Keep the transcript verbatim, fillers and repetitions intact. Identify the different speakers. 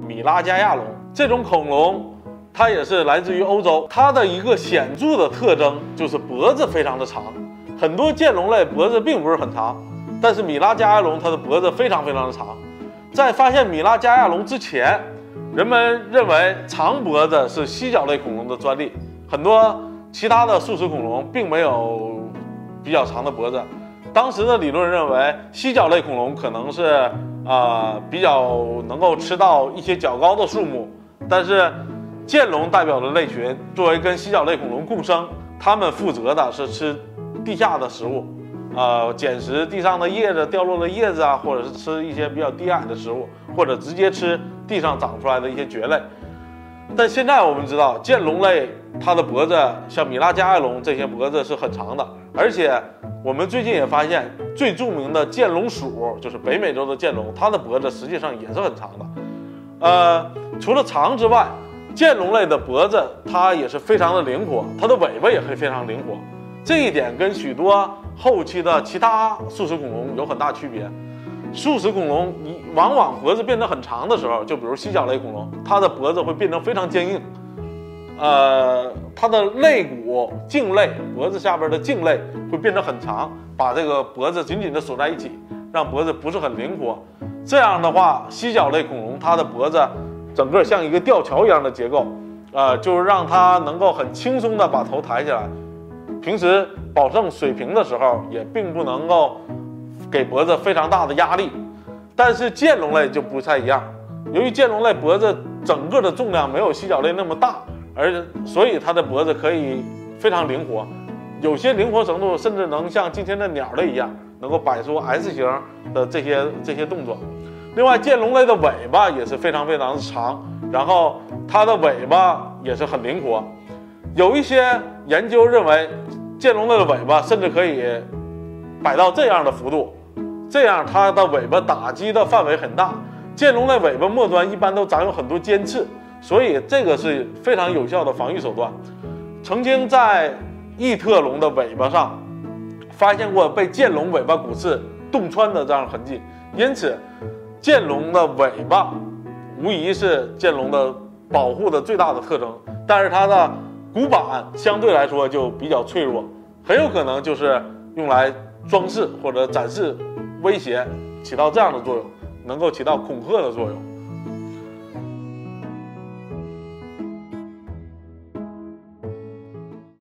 Speaker 1: 米拉加亚龙。这种恐龙它也是来自于欧洲，它的一个显著的特征就是脖子非常的长。很多剑龙类脖子并不是很长，但是米拉加亚龙它的脖子非常非常的长。在发现米拉加亚龙之前，人们认为长脖子是犀角类恐龙的专利，很多其他的树食恐龙并没有比较长的脖子。当时的理论认为，犀角类恐龙可能是啊、呃、比较能够吃到一些较高的树木，但是剑龙代表的类群作为跟犀角类恐龙共生，它们负责的是吃地下的食物，呃，捡食地上的叶子、掉落的叶子啊，或者是吃一些比较低矮的食物，或者直接吃地上长出来的一些蕨类。但现在我们知道，剑龙类它的脖子像米拉加亚龙这些脖子是很长的，而且我们最近也发现，最著名的剑龙属，就是北美洲的剑龙，它的脖子实际上也是很长的。呃，除了长之外，剑龙类的脖子它也是非常的灵活，它的尾巴也会非常灵活。这一点跟许多后期的其他树食恐龙有很大区别。树食恐龙往往脖子变得很长的时候，就比如犀角类恐龙，它的脖子会变得非常坚硬。呃，它的肋骨、颈肋，脖子下边的颈肋会变得很长，把这个脖子紧紧的锁在一起，让脖子不是很灵活。这样的话，犀角类恐龙它的脖子整个像一个吊桥一样的结构，呃，就是让它能够很轻松的把头抬起来。平时保证水平的时候，也并不能够给脖子非常大的压力。但是剑龙类就不太一样，由于剑龙类脖子整个的重量没有犀角类那么大，而所以它的脖子可以非常灵活，有些灵活程度甚至能像今天的鸟类一样，能够摆出 S 型的这些这些动作。另外，剑龙类的尾巴也是非常非常的长，然后它的尾巴也是很灵活。有一些研究认为，剑龙类的尾巴甚至可以摆到这样的幅度，这样它的尾巴打击的范围很大。剑龙类尾巴末端一般都长有很多尖刺，所以这个是非常有效的防御手段。曾经在异特龙的尾巴上发现过被剑龙尾巴骨刺洞穿的这样的痕迹，因此剑龙的尾巴无疑是剑龙的保护的最大的特征，但是它的骨板相对来说就比较脆弱，很有可能就是用来装饰或者展示威胁，起到这样的作用，能够起到恐吓的作用。